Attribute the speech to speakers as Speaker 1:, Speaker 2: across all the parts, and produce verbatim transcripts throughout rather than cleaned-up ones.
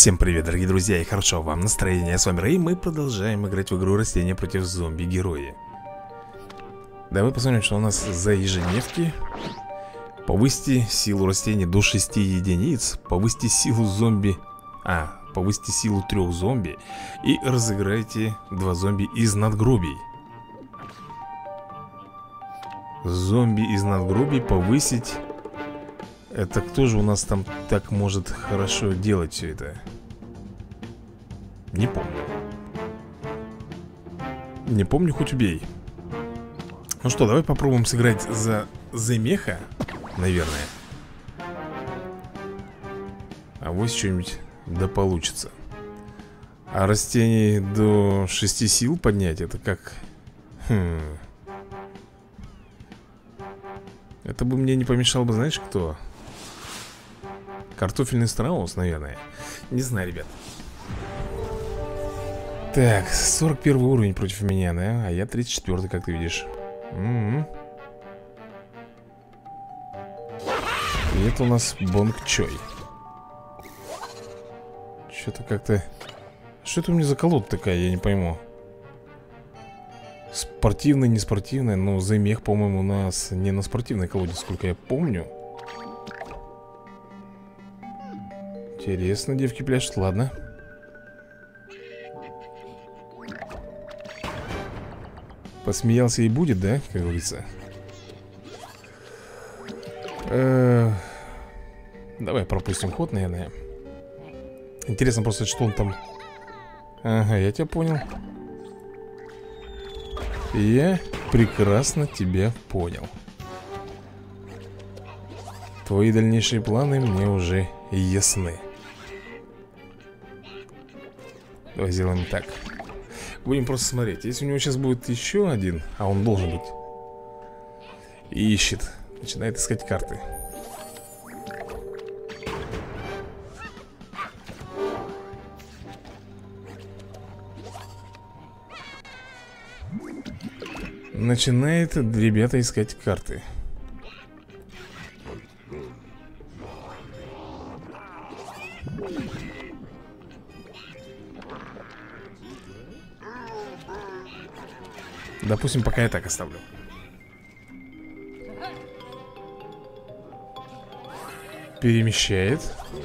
Speaker 1: Всем привет, дорогие друзья, и хорошего вам настроения. С вами Рэй, мы продолжаем играть в игру Растения против зомби-герои. Давай посмотрим, что у нас за ежедневки. Повысьте силу растений до шести единиц. Повысьте силу зомби. А, повысьте силу трех зомби. И разыграйте два зомби из надгробий. Зомби из надгробий повысить. Это кто же у нас там так может хорошо делать все это? Не помню. Не помню, хоть убей. Ну что, давай попробуем сыграть за Земеха, наверное. А вот что-нибудь да получится. А растений до шести сил поднять, это как... Хм... Это бы мне не помешал бы, знаешь, кто? Картофельный страус, наверное. Не знаю, ребят. Так, сорок первый уровень против меня, да? А я тридцать четвёртый, как ты видишь. М-м-м. И это у нас Бонг Чой. Что-то как-то... Что это у меня за колода такая, я не пойму. Спортивная, не спортивная. Но Земех, по-моему, у нас не на спортивной колоде, сколько я помню. Интересно, девки пляшут, ладно. Посмеялся и будет, да, как говорится. Э-э- Давай пропустим ход, наверное. Интересно просто, что он там... Ага, я тебя понял. Я прекрасно тебя понял. Твои дальнейшие планы мне уже ясны. Давай сделаем так. Будем просто смотреть. Если у него сейчас будет еще один, а он должен быть, и ищет, начинает искать карты. Начинает, ребята, искать карты. Допустим, пока я так оставлю. Перемещает.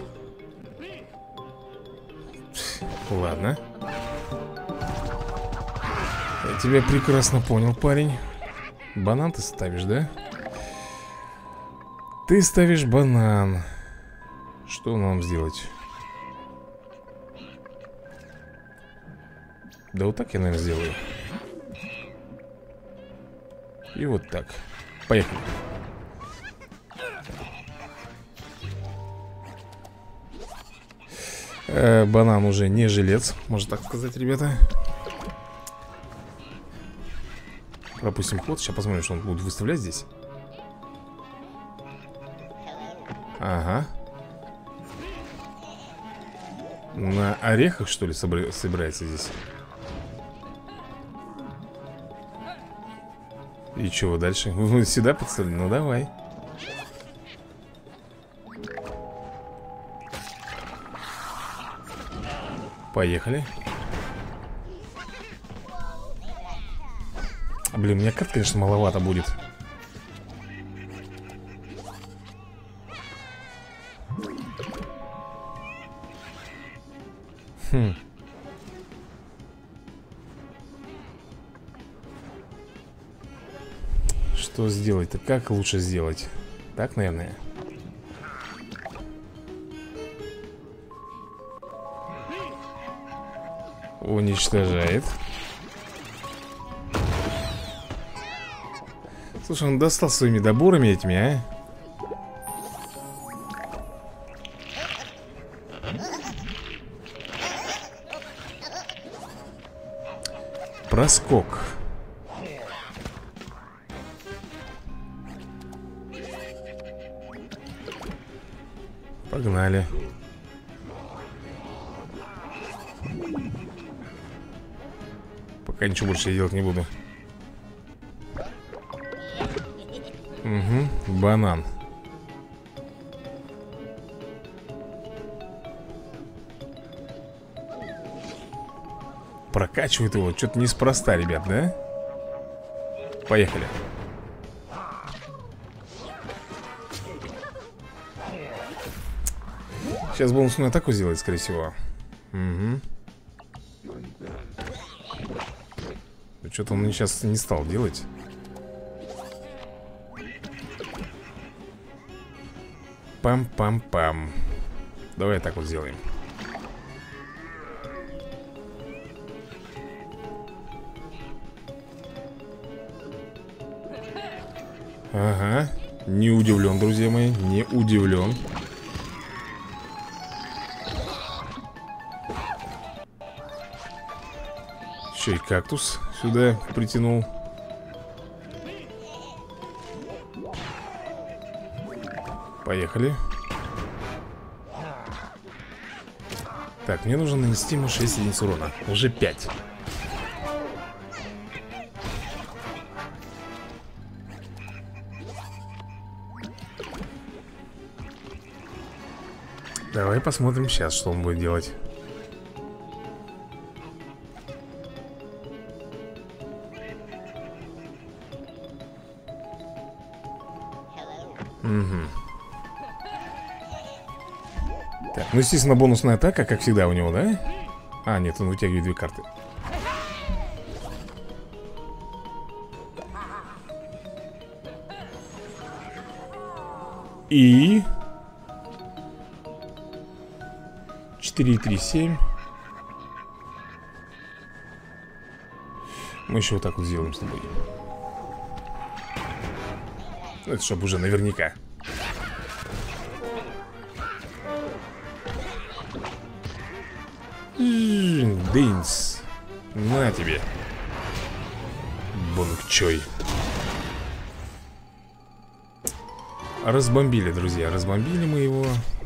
Speaker 1: Ладно. Я тебя прекрасно понял, парень. Банан ты ставишь, да? Ты ставишь банан. Что нам сделать? Да вот так я, наверное, сделаю. И вот так. Поехали. э, Банан уже не жилец, можно так сказать, ребята. Пропустим ход. Сейчас посмотрим, что он будет выставлять здесь. Ага. На орехах, что ли, собирается здесь? И чего дальше? Вы сюда подставили? Ну давай. Поехали. Блин, у меня карт, конечно, маловато будет. Хм. Что сделать-то? Как лучше сделать? Так, наверное. Уничтожает. Слушай, он достал своими доборами этими, а? Проскок. Погнали. Пока ничего больше я делать не буду. Угу, банан. прокачивают его. Что-то неспроста, ребят, да? Поехали. Сейчас бонусную атаку сделает, скорее всего. Угу. Что-то он мне сейчас не стал делать. Пам-пам-пам. Давай так вот сделаем. Ага. Не удивлен, друзья мои. Не удивлен. Еще и кактус сюда притянул. Поехали. Так, мне нужно нанести ему шесть единиц урона. Уже пять. Давай посмотрим сейчас, что он будет делать. Угу. Так, ну, естественно, бонусная атака, как всегда у него, да? А, нет, он вытягивает две карты. И... четыре, три, семь. Мы еще вот так вот сделаем с тобой. Это чтобы уже наверняка. Дынс. На тебе. Бонг-чой. Разбомбили, друзья. Разбомбили мы его.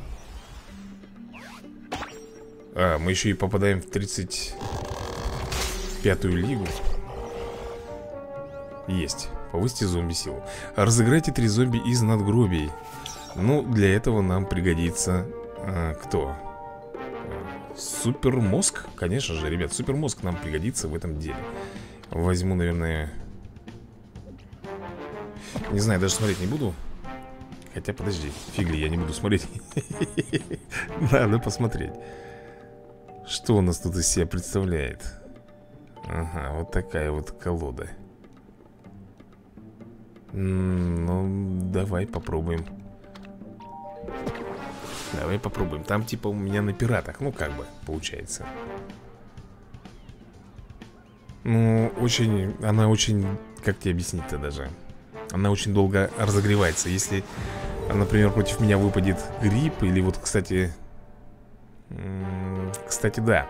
Speaker 1: А, мы еще и попадаем в тридцать пятую лигу. Есть. Повысьте зомби силу. Разыграйте три зомби из надгробий. Ну, для этого нам пригодится а, кто? Супермозг? Конечно же, ребят, супермозг нам пригодится в этом деле. Возьму, наверное... Не знаю, даже смотреть не буду. Хотя, подожди, фигли, я не буду смотреть. Надо посмотреть. Что у нас тут из себя представляет? Ага, вот такая вот колода. Ну, давай попробуем. Давай попробуем. Там типа у меня на пиратах. Ну, как бы, получается. Ну, очень... Она очень... Как тебе объяснить-то даже? Она очень долго разогревается. Если, например, против меня выпадет грипп. Или вот, кстати... Кстати, да.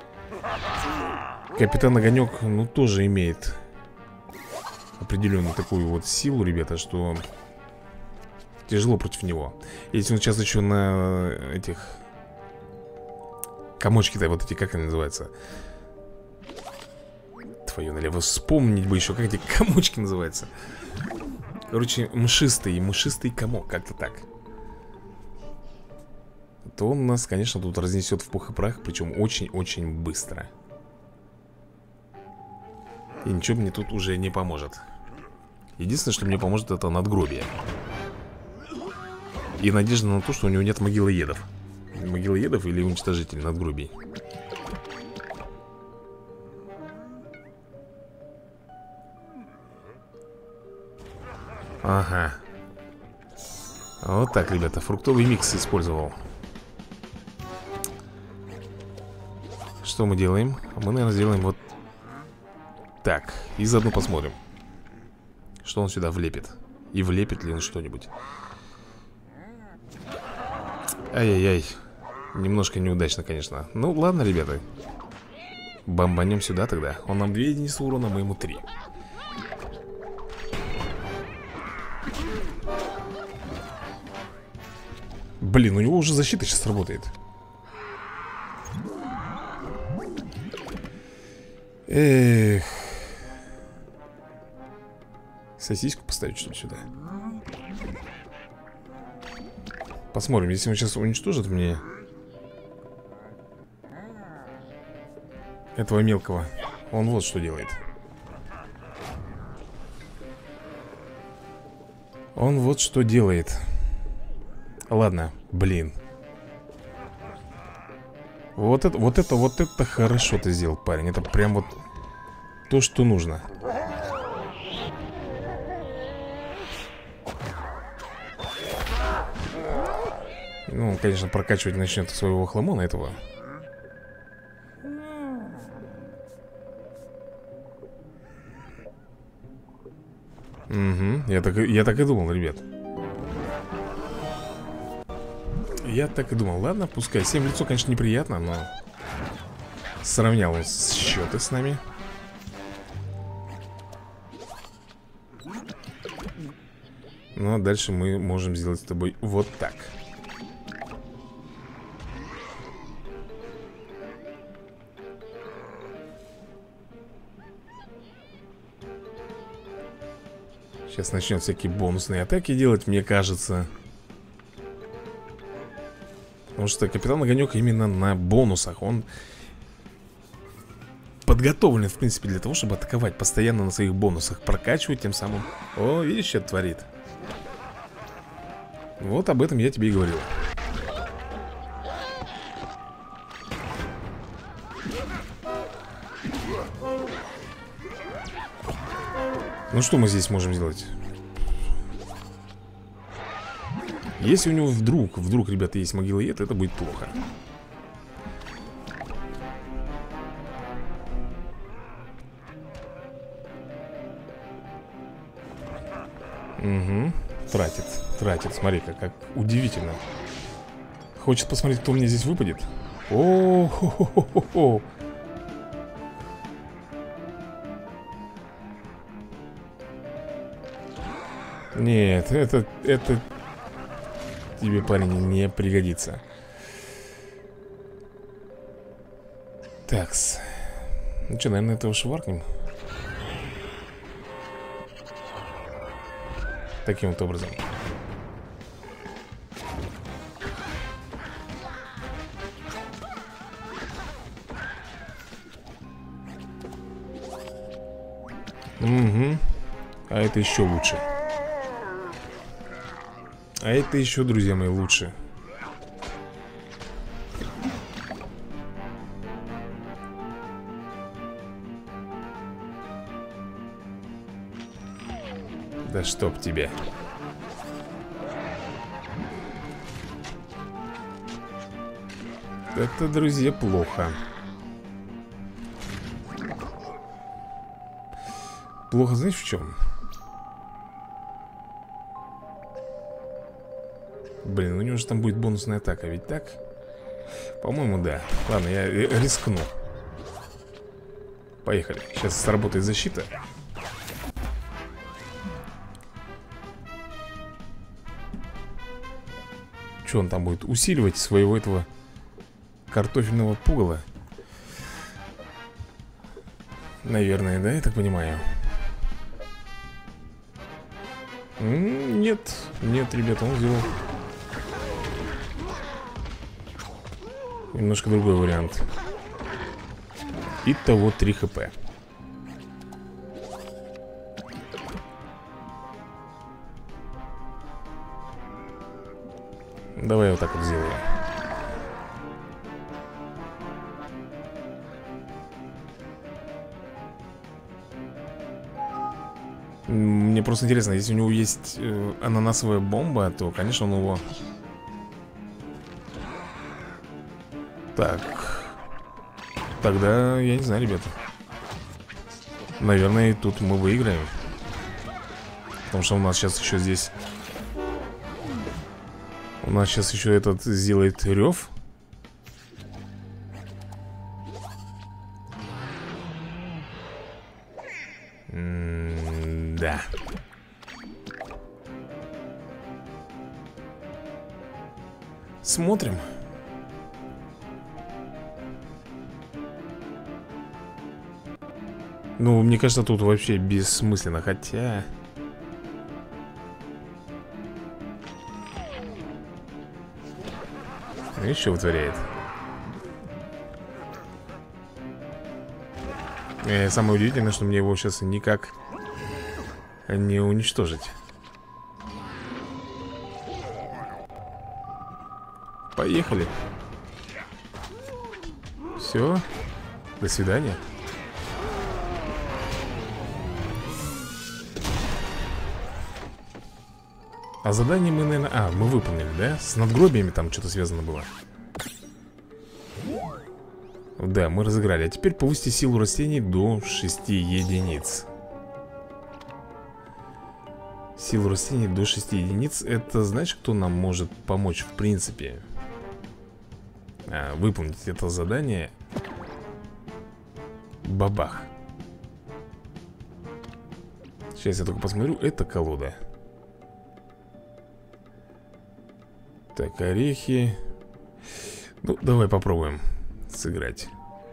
Speaker 1: Капитан Огонек, ну, тоже имеет определенную такую вот силу, ребята, что тяжело против него. Если он сейчас еще на этих комочки-то, вот эти, как они называются? Твою налево, вспомнить бы еще, как эти комочки называются. Короче, мшистый, мшистый комок, как-то так. То он нас, конечно, тут разнесет в пух и прах. Причем очень-очень быстро. И ничего мне тут уже не поможет. Единственное, что мне поможет, это надгробие. И надежда на то, что у него нет могилоедов. Могилоедов или уничтожитель надгробий. Ага. Вот так, ребята, фруктовый микс использовал. Что мы делаем? Мы, наверное, сделаем вот так. И заодно посмотрим, что он сюда влепит. И влепит ли он что-нибудь. Ай-яй-яй. Немножко неудачно, конечно. Ну, ладно, ребята. Бомбанем сюда тогда. Он нам две единицы урона, мы ему три. Блин, у него уже защита сейчас работает. Эх. Сосиску поставить, что ли, сюда? Посмотрим, если он сейчас уничтожит мне. этого мелкого. Он вот что делает. Он вот что делает. Ладно, блин. Вот это, вот это, вот это хорошо ты сделал, парень. Это прям вот то, что нужно. Ну, он, конечно, прокачивать начнет своего хламона этого. Угу, я так, я так и думал, ребят. Я так и думал. Ладно, пускай. Семь лицо, конечно, неприятно, но сравнял он счеты с нами. Ну, а дальше мы можем сделать с тобой вот так. Сейчас начнет всякие бонусные атаки делать, мне кажется. Потому что Капитан Огонек именно на бонусах. Он подготовлен, в принципе, для того, чтобы атаковать постоянно на своих бонусах. Прокачивать тем самым. О, видишь, что это творит. Вот об этом я тебе и говорил. Ну что мы здесь можем сделать? Если у него вдруг, вдруг, ребята, есть могилоед, это будет плохо. Угу. Тратит, тратит, смотри-ка, как удивительно. Хочет посмотреть, кто мне здесь выпадет. О-хо-хо-хо-хо. Нет, это, это тебе, парень, не пригодится. Такс. Ну что, наверное, этого шваркнем. Таким вот образом. Угу. А это еще лучше. А это еще, друзья мои, лучше. Да чтоб тебе. Это, друзья, плохо. Плохо, знаешь, в чем? Блин, у него же там будет бонусная атака, ведь так? По-моему, да. Ладно, я рискну. Поехали. Сейчас сработает защита. Что он там будет? Усиливать своего этого картофельного пугала? Наверное, да, я так понимаю. М-м, нет, нет, ребята, он сделал немножко другой вариант. Итого три хп. Давай я вот так вот сделаю. Мне просто интересно, если у него есть э, ананасовая бомба, то, конечно, он его... Так. Тогда, я не знаю, ребята. Наверное, тут мы выиграем. Потому что у нас сейчас еще здесь... У нас сейчас еще этот сделает рев. М-да. Смотрим. Ну, мне кажется, тут вообще бессмысленно, хотя... Видишь, что вытворяет? И самое удивительное, что мне его сейчас никак не уничтожить. Поехали. Все. До свидания. А задание мы, наверное... А, мы выполнили, да? С надгробиями там что-то связано было. Да, мы разыграли. А теперь повысьте силу растений до шести единиц. Силу растений до шести единиц. Это, знаешь, кто нам может помочь в принципе? А, выполнить это задание. Бабах. Сейчас я только посмотрю. Это колода. Так, орехи. Ну, давай попробуем сыграть.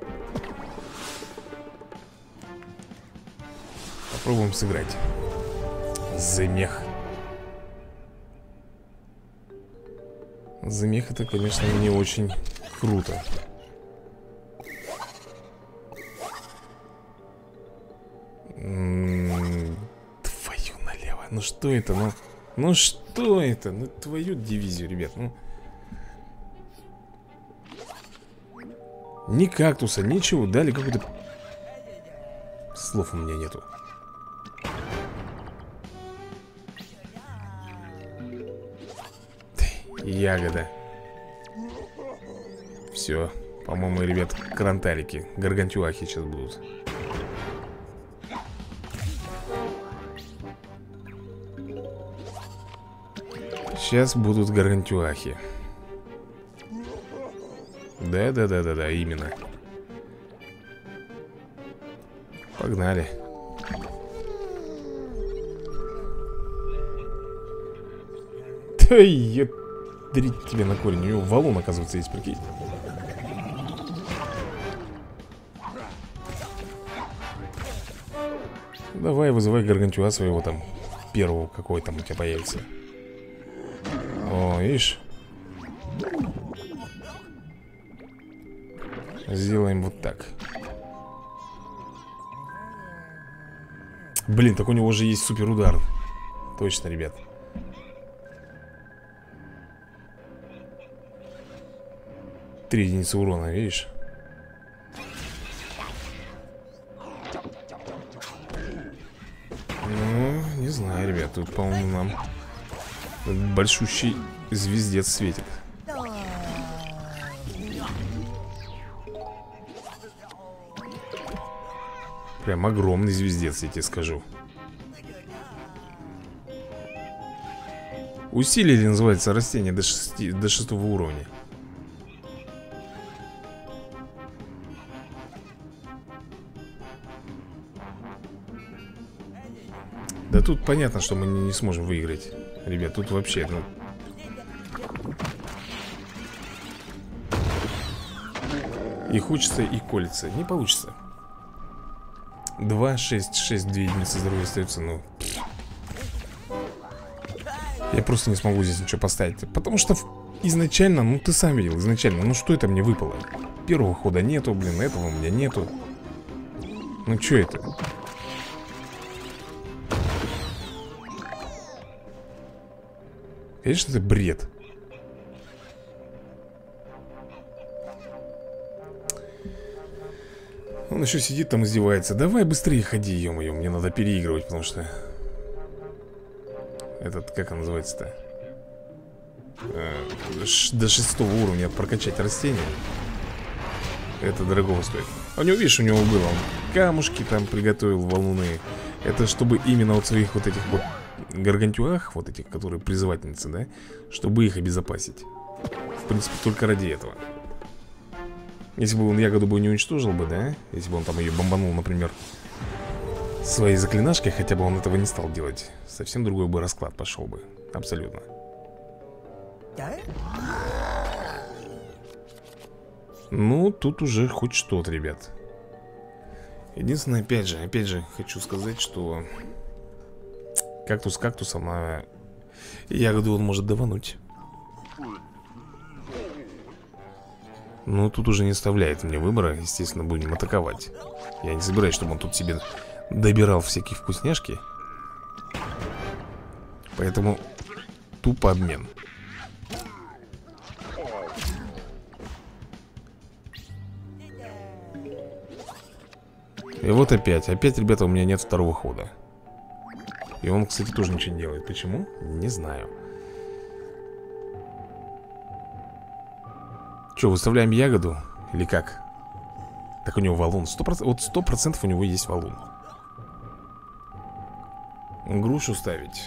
Speaker 1: Попробуем сыграть. Замех. Замех это, конечно, не очень круто. М-м-м, твою налево. Ну что это, ну... Ну что это? Ну твою дивизию, ребят, ну. Ни кактуса, ничего. Дали какой-то... Слов у меня нету. Ягода. Все. По-моему, ребят, кранталики, гаргантюахи сейчас будут. Сейчас будут гаргантюахи. Да-да-да-да-да, именно. Погнали. Да ядрить тебе на корень. У него валун, оказывается, есть, прикинь. Давай, вызывай гаргантюа своего там. Первого, какой там у тебя появится. О, видишь? Сделаем вот так. Блин, так у него же есть супер удар. Точно, ребят. Три единицы урона, видишь? Ну, не знаю, ребят. Тут, по-моему, нам большущий звездец светит. Прям огромный звездец, я тебе скажу. Усилили, называется, растение до, шести, до шестого уровня. Да тут понятно, что мы не, не сможем выиграть. Ребят, тут вообще, ну... И хочется, и колется. Не получится. два, шесть, шесть, две единицы здоровья остается, ну... Я просто не смогу здесь ничего поставить. Потому что изначально, ну ты сам видел, изначально, ну что это мне выпало? Первого хода нету, блин, этого у меня нету. Ну что это? Конечно, это бред. Он еще сидит там, издевается. Давай быстрее ходи, ё-моё, мне надо переигрывать, потому что... Этот, как он называется-то? Э, до шестого уровня прокачать растения. Это дорого стоит. А у него, видишь, у него было, он камушки там приготовил, валуны. Это чтобы именно вот своих вот этих вот гаргантюах, вот этих, которые призывательницы, да, чтобы их обезопасить. В принципе, только ради этого. Если бы он ягоду бы не уничтожил бы, да, если бы он там ее бомбанул, например, своей заклинашкой, хотя бы он этого не стал делать, совсем другой бы расклад пошел бы. Абсолютно. Ну, тут уже хоть что-то, ребят. Единственное, опять же, опять же, хочу сказать, что кактус кактусом, а ягоду он может давануть. Ну, тут уже не оставляет мне выбора. Естественно, будем атаковать. Я не собираюсь, чтобы он тут себе добирал всякие вкусняшки. Поэтому тупо обмен. И вот опять, опять, ребята, у меня нет второго хода. И он, кстати, тоже ничего не делает. Почему? Не знаю. Че, выставляем ягоду? Или как? Так у него валун сто процентов, вот сто процентов у него есть валун. Грушу ставить.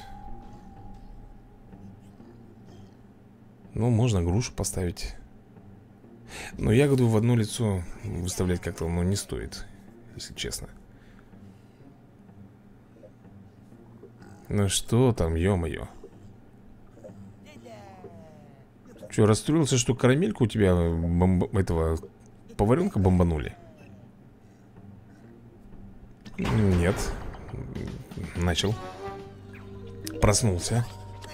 Speaker 1: Ну, можно грушу поставить. Но ягоду в одно лицо выставлять как-то, ну, не стоит, если честно. Ну что там, ё-моё. Че, расстроился, что карамельку у тебя бомб... этого поваренка бомбанули? Нет. Начал. Проснулся.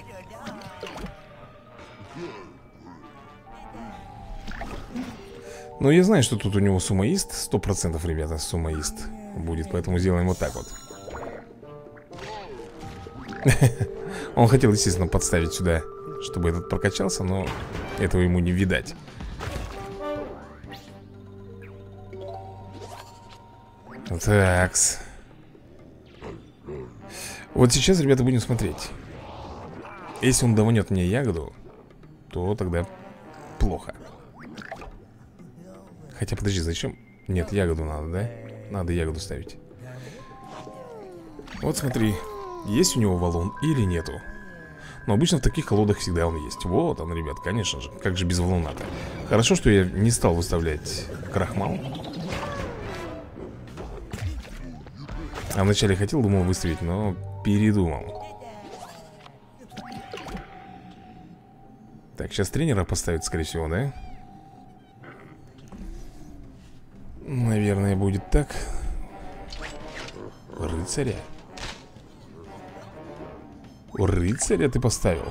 Speaker 1: Ну, я знаю, что тут у него сумоист. Сто процентов, ребята, сумоист будет. Поэтому сделаем вот так вот. Он хотел, естественно, подставить сюда, чтобы этот прокачался, но этого ему не видать. Такс. Вот сейчас, ребята, будем смотреть. Если он даванет мне ягоду, то тогда плохо. Хотя, подожди, зачем? Нет, ягоду надо, да? Надо ягоду ставить. Вот смотри, есть у него валун или нету. Но обычно в таких колодах всегда он есть. Вот он, ребят, конечно же. Как же без валуна-то? Хорошо, что я не стал выставлять крахмал. А вначале хотел, думал, выставить, но передумал. Так, сейчас тренера поставят, скорее всего, да? Наверное, будет так. Рыцаря? Рыцаря ты поставил?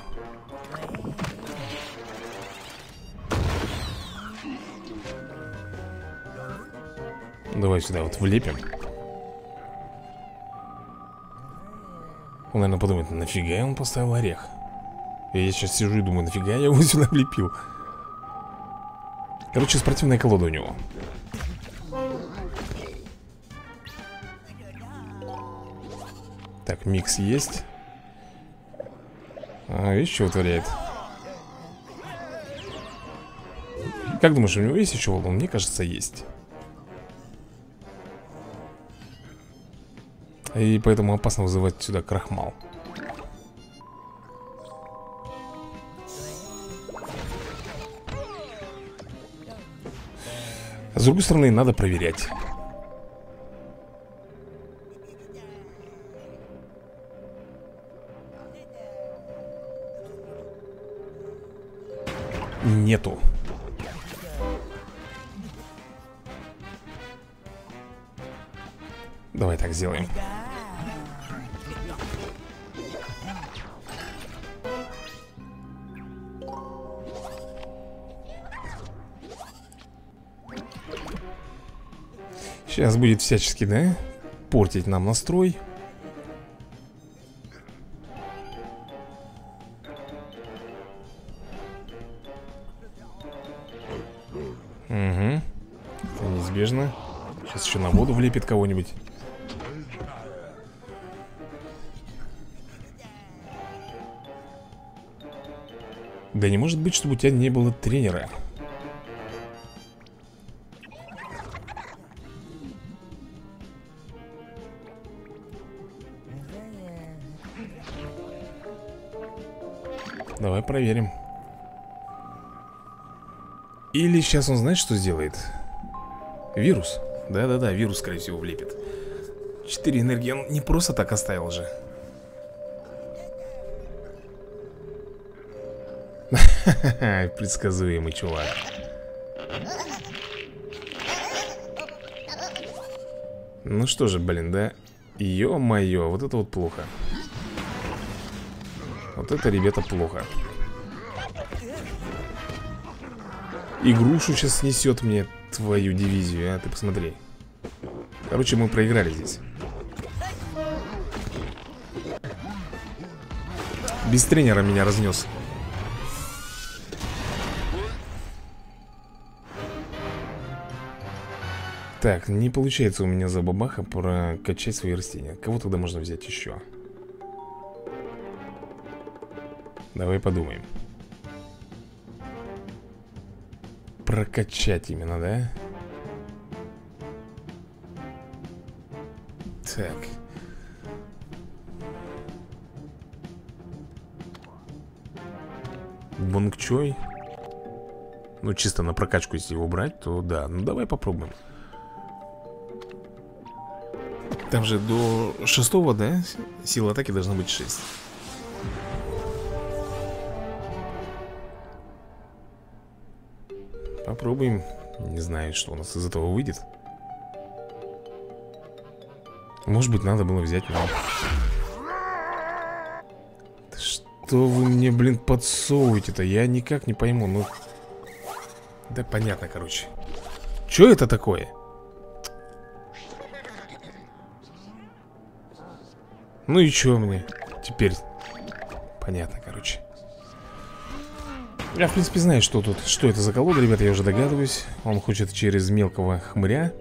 Speaker 1: Давай сюда вот влепим. Он, наверное, подумает, нафига он поставил орех? И я сейчас сижу и думаю, нафига я его сюда влепил? Короче, спортивная колода у него. Так, микс есть. А, видишь, что вытворяет? Как думаешь, у него есть еще валун? Мне кажется, есть. И поэтому опасно вызывать сюда крахмал. С другой стороны, надо проверять. Нету. Давай так сделаем. Сейчас будет всячески, да, портить нам настрой. Угу. Это неизбежно. Сейчас еще на воду влепит кого-нибудь. Да не может быть, чтобы у тебя не было тренера. Давай проверим. Или сейчас он знает, что сделает? Вирус. Да-да-да, вирус, скорее всего, влепит. Четыре энергии он не просто так оставил же. Предсказуемый чувак. Ну что же, блин, да? Ё-моё, вот это вот плохо. Вот это, ребята, плохо. игрушу сейчас снесет мне твою дивизию, а? Ты посмотри. Короче, мы проиграли здесь. Без тренера меня разнес. Так, не получается у меня за бабаха прокачать свои растения. Кого тогда можно взять еще? Давай подумаем. Прокачать именно, да? Так. Бонгчой. Ну, чисто на прокачку, если его брать, то да. Ну, давай попробуем. Там же до шестого, да? Сила атаки должна быть шесть. Попробуем. Не знаю, что у нас из этого выйдет. Может быть, надо было взять но... Что вы мне, блин, подсовываете-то? Я никак не пойму, ну... Да понятно, короче. Что это такое? Ну и что мне теперь? Понятно, короче. Я, в принципе, знаю, что тут. Что это за колода, ребята, я уже догадываюсь. Он хочет через мелкого хмыря.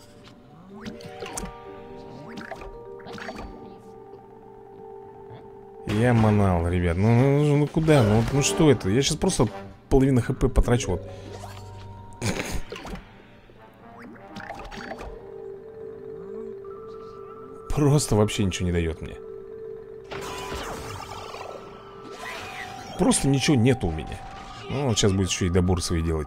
Speaker 1: Я манал, ребят. Ну, ну, ну куда? Ну, ну что это? Я сейчас просто половину хп потрачу. Вот. Просто вообще ничего не дает мне. Просто ничего нету у меня. Ну, вот сейчас будет еще и добор свои делать.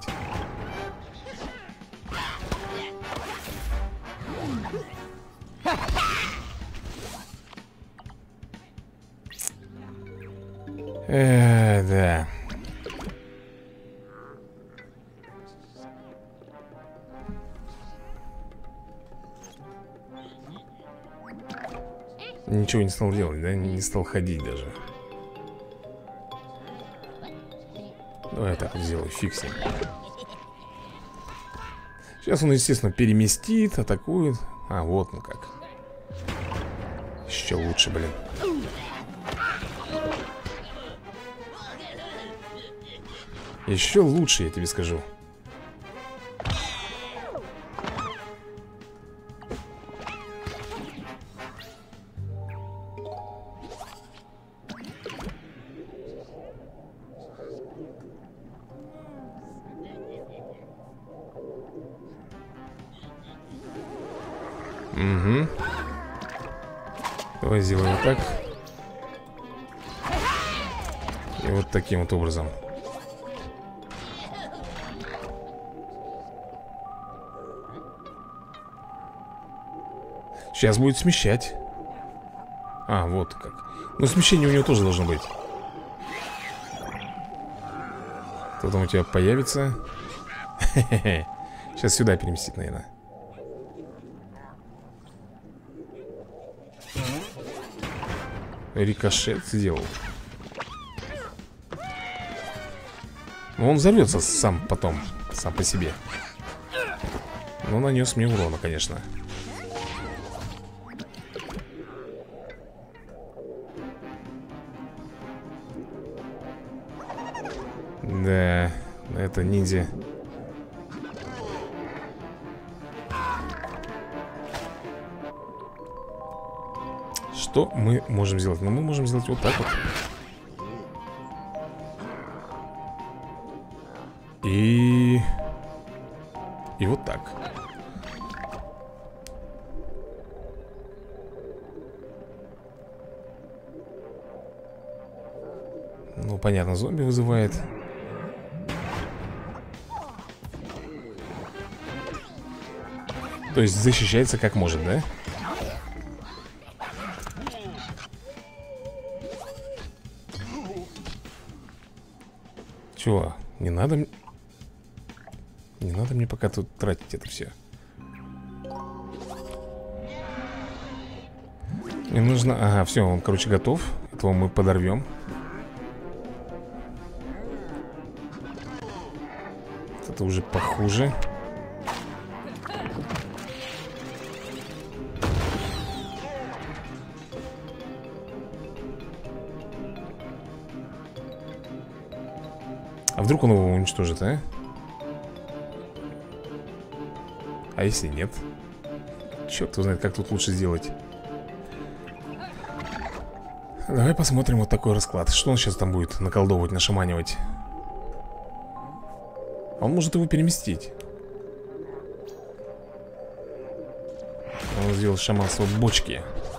Speaker 1: Э, да. Ничего не стал делать, да? Не стал ходить даже. Давай я так вот сделаю, фиг с ним. Сейчас он, естественно, переместит, атакует. А, вот ну как. Еще лучше, блин. Еще лучше, я тебе скажу. Угу. Давай сделаем вот так. И вот таким вот образом. Сейчас будет смещать. А, вот как. Ну, смещение у него тоже должно быть. Кто там у тебя появится? Сейчас сюда переместит, наверное. Рикошет сделал. Но он взорвется сам потом. Сам по себе. Но нанес мне урона, конечно. Да, это ниндзя. Что мы можем сделать? Ну, мы можем сделать вот так вот. И... И вот так. Ну, понятно, зомби вызывает. То есть защищается как может, да? Чего? Не надо... Не надо мне пока тут тратить это все. Мне нужно... Ага, все, он, короче, готов. Этого мы подорвем. Это уже похуже. А вдруг он его уничтожит, а? А если нет? Черт его знает, как тут лучше сделать. Давай посмотрим вот такой расклад. Что он сейчас там будет наколдовывать, нашаманивать? Он может его переместить. Он сделал шаманство бочки.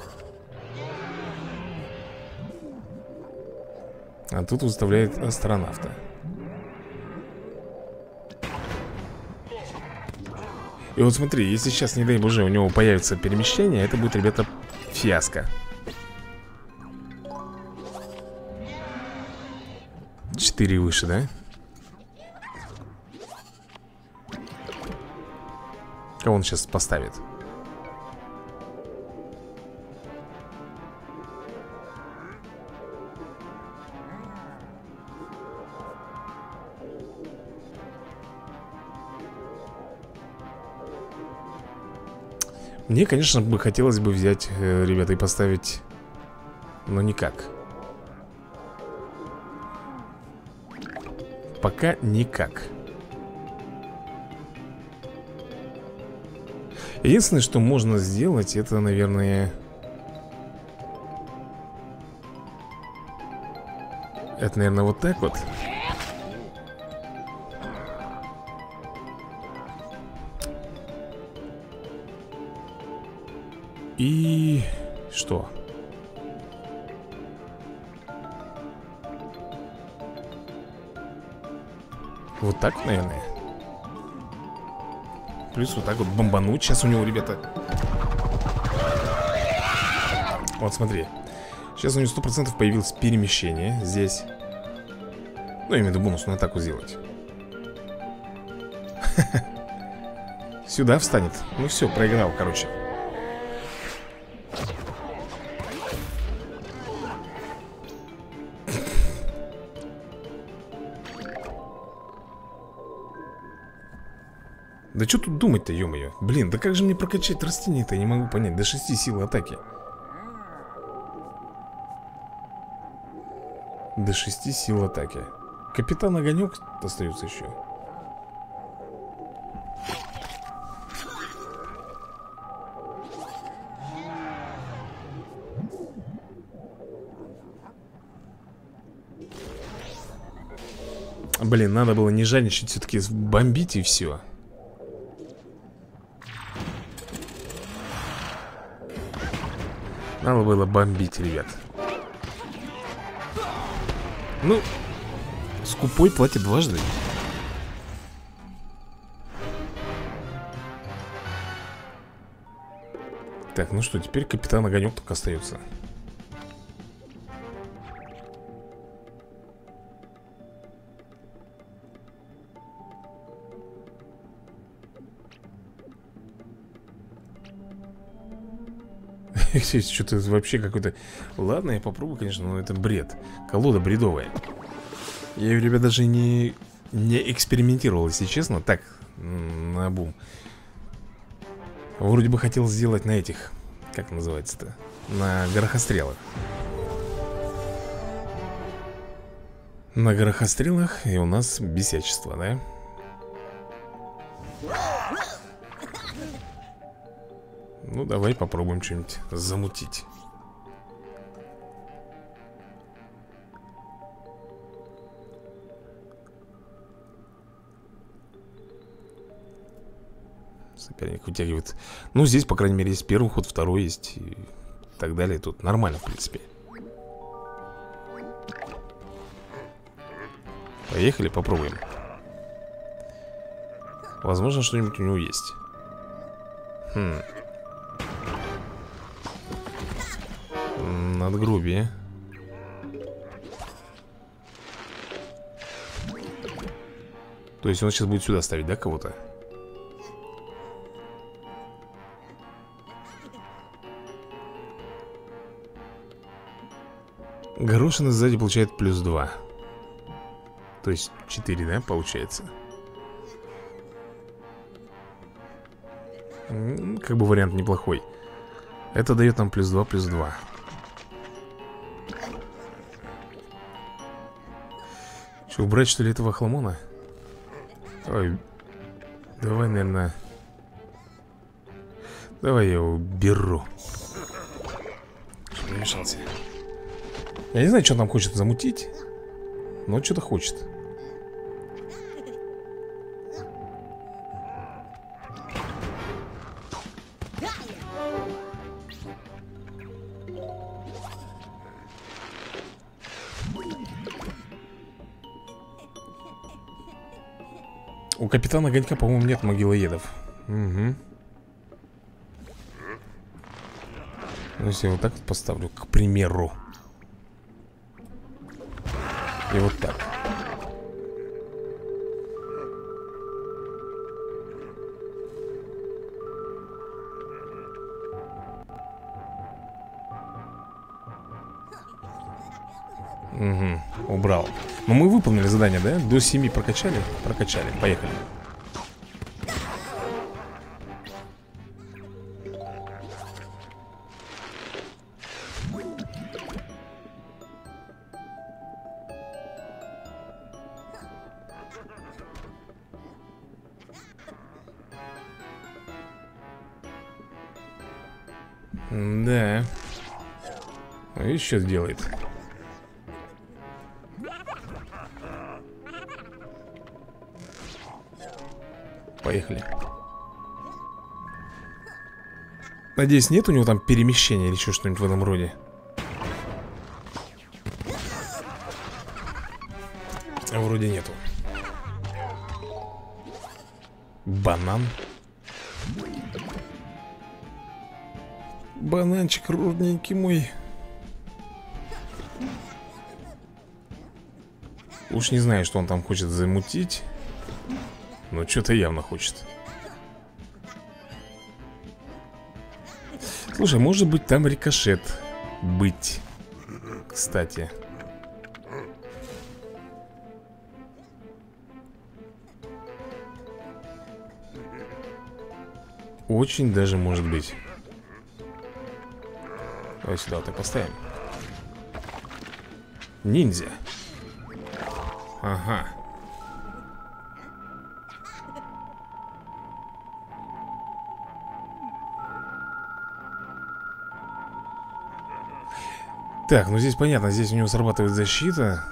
Speaker 1: А тут выставляет астронавта. И вот смотри, если сейчас, не дай боже, у него появится перемещение, это будет, ребята, фиаско. Четыре выше, да? Кого он сейчас поставит? Мне, конечно, бы хотелось бы взять, э, ребята, и поставить. Но никак. Пока никак. Единственное, что можно сделать, это, наверное... Это, наверное, вот так вот. И... что? Вот так, наверное. Плюс вот так вот бомбануть. Сейчас у него, ребята. Вот, смотри. Сейчас у него сто процентов появилось перемещение здесь. Ну, я имею в виду бонусную атаку сделать. Сюда встанет. Ну все, проиграл, короче. Да что тут думать-то, ё-моё? Блин, да как же мне прокачать растение-то? Я не могу понять. До шести сил атаки. До шести сил атаки. Капитан Огонек остается еще. Блин, надо было не жадничать, все-таки бомбить и все. Надо было бомбить, ребят. Ну, скупой платит дважды. Так, ну что, теперь капитан Огонек только остается. Что-то вообще какой-то... Ладно, я попробую, конечно, но это бред. Колода бредовая. Я ее, ребят, даже не, не экспериментировал, если честно. Так, наобум. Вроде бы хотел сделать на этих... Как называется-то? На горохострелах. На горохострелах и у нас бесячество, да? Ну, давай попробуем что-нибудь замутить. Соперник вытягивает. Ну, здесь, по крайней мере, есть первый ход, второй есть и так далее. Тут нормально, в принципе. Поехали, попробуем. Возможно, что-нибудь у него есть. Хм. Надгробие. То есть он сейчас будет сюда ставить, да, кого-то? Горошина сзади получает плюс два. То есть четыре, да, получается? Как бы вариант неплохой. Это дает нам плюс два, плюс два. Что, убрать что ли этого хламона? Ой, давай, наверное. Давай я его уберу. Чтобы не мешался. Я не знаю, что он там хочет замутить, но что-то хочет. У капитана Огонька, по-моему, нет могилоедов. Угу. Ну, если я вот так вот поставлю, к примеру. И вот так. Угу, убрал. Но мы выполнили задание, да? До семи прокачали? Прокачали, поехали. Да. И что делает? Поехали. Надеюсь, нет у него там перемещения или еще что-нибудь в этом роде. А вроде нету. Банан. Бананчик родненький мой. Уж не знаю, что он там хочет замутить, но что-то явно хочет. Слушай, может быть там рикошет быть. Кстати. Очень даже может быть. Давай сюда вот и поставим. Ниндзя. Ага. Так, ну здесь понятно, здесь у него срабатывает защита.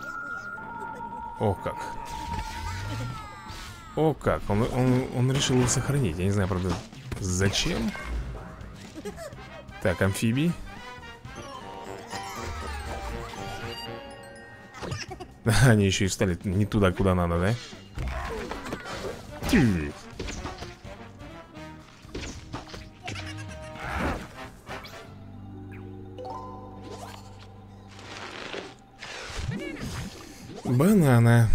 Speaker 1: О как. О как, он, он, он решил его сохранить. Я не знаю, правда, зачем. Так, амфибии. Они еще и встали не туда, куда надо, да? Тю. Банана.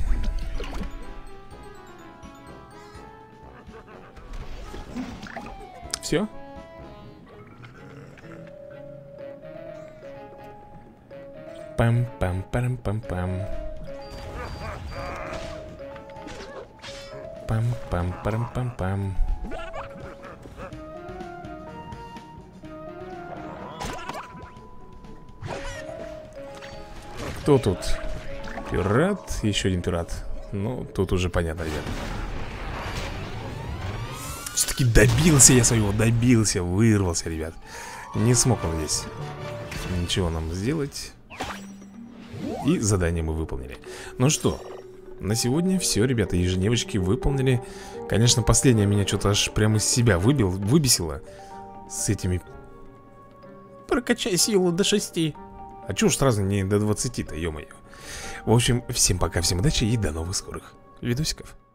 Speaker 1: Все? Пам-пам-парам-пам-пам. Пам-пам-парам-пам-пам. Кто тут? Пират, еще один пират. Ну, тут уже понятно, ребят. Все-таки добился я своего, добился, вырвался, ребят. Не смог он здесь ничего нам сделать. И задание мы выполнили. Ну что, на сегодня все, ребята, ежедневочки выполнили. Конечно, последнее меня что-то аж прямо из себя выбил, выбесило. С этими... Прокачай силу до шести. А чё уж сразу не до двадцати-то, ё-моё. В общем, всем пока, всем удачи и до новых скорых видосиков.